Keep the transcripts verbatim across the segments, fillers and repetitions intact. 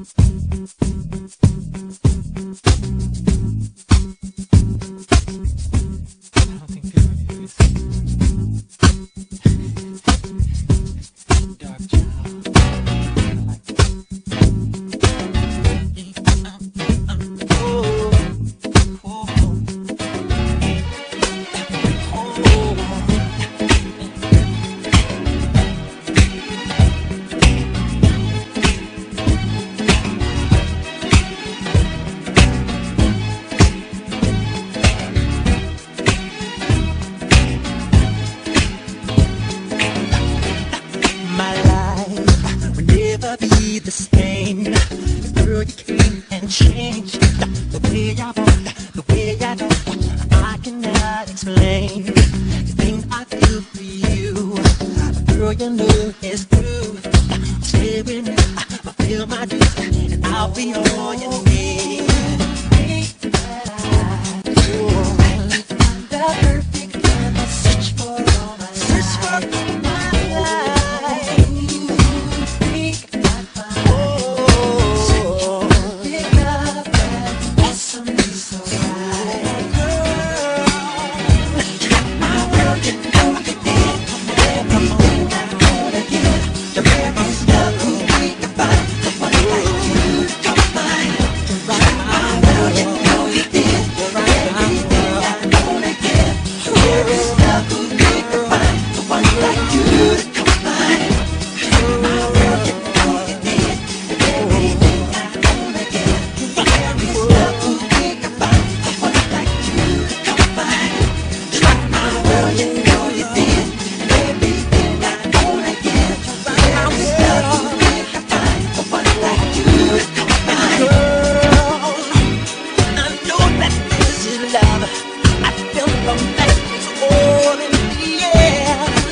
The same girl, you came and changed the way I walk, the way I talk. I cannot explain the things I feel for you. Girl, you know it's true. Stay with me, fulfill my dreams, and I'll be all you need. The perfect one, I search for all my search for my life.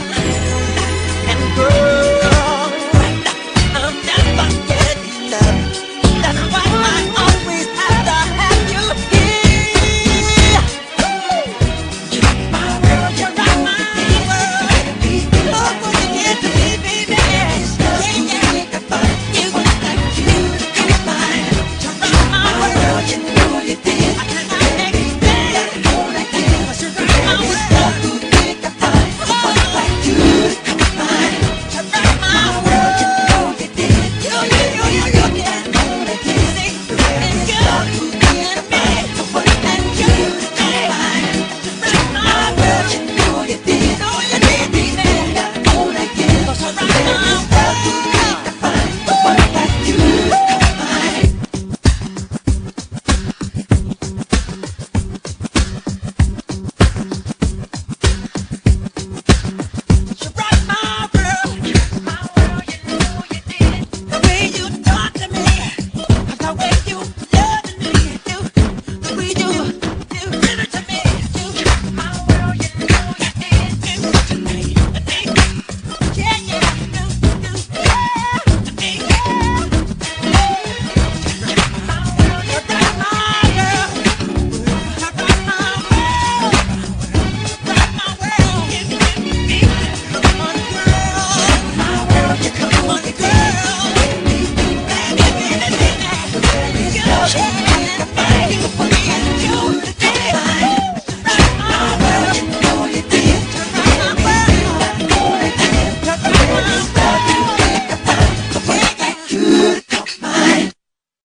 Love